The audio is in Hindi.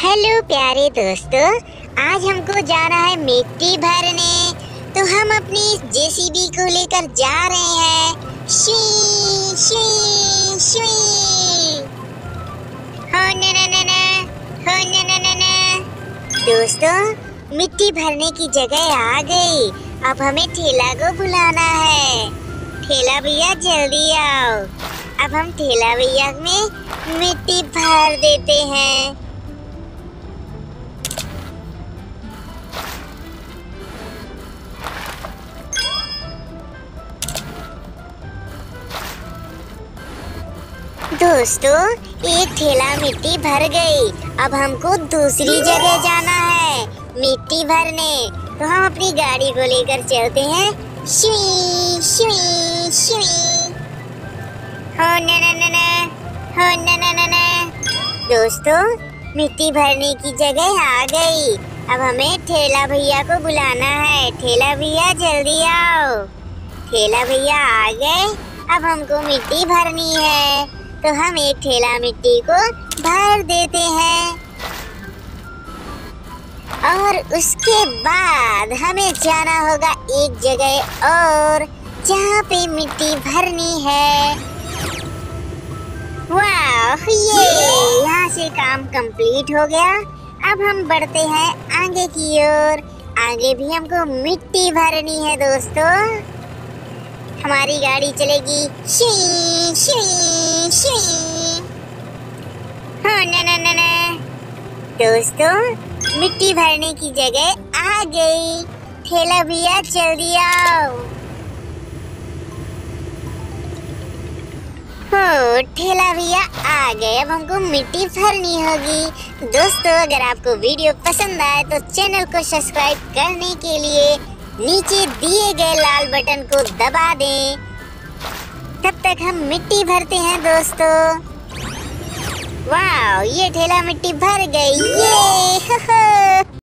हेलो प्यारे दोस्तों, आज हमको जाना है मिट्टी भरने। तो हम अपनी जेसीबी को लेकर जा रहे हैं। शी शी शी। हो ना ना ना ना, हो ना ना ना ना। दोस्तों, मिट्टी भरने की जगह आ गई। अब हमें ठेला को बुलाना है। ठेला भैया जल्दी आओ। अब हम ठेला भैया में मिट्टी भर देते हैं। दोस्तों, एक ठेला मिट्टी भर गई। अब हमको दूसरी जगह जाना है मिट्टी भरने। तो हम अपनी गाड़ी को लेकर चलते हैं। शुई शुई शुई। हो ना ना ना ना, हो ना ना ना ना। दोस्तों, मिट्टी भरने की जगह आ गई। अब हमें ठेला भैया को बुलाना है। ठेला भैया जल्दी आओ। ठेला भैया आ गए। अब हमको मिट्टी भरनी है। तो हम एक ठेला मिट्टी को भर देते हैं और उसके बाद हमें जाना होगा एक जगह और जहाँ पे मिट्टी भरनी है। वाह, ये यहाँ से काम कंप्लीट हो गया। अब हम बढ़ते हैं आगे की ओर। आगे भी हमको मिट्टी भरनी है दोस्तों। हमारी गाड़ी चलेगी शी शी शी। हो ना ना ना ना। दोस्तों, मिट्टी भरने की जगह आ गई। ठेला भैया जल्दी आओ। हो, ठेला भैया आ गए। अब हमको मिट्टी भरनी होगी। दोस्तों, अगर आपको वीडियो पसंद आए तो चैनल को सब्सक्राइब करने के लिए नीचे दिए गए लाल बटन को दबा दें। तब तक हम मिट्टी भरते हैं दोस्तों। वाह, ये ठेला मिट्टी भर गई। ये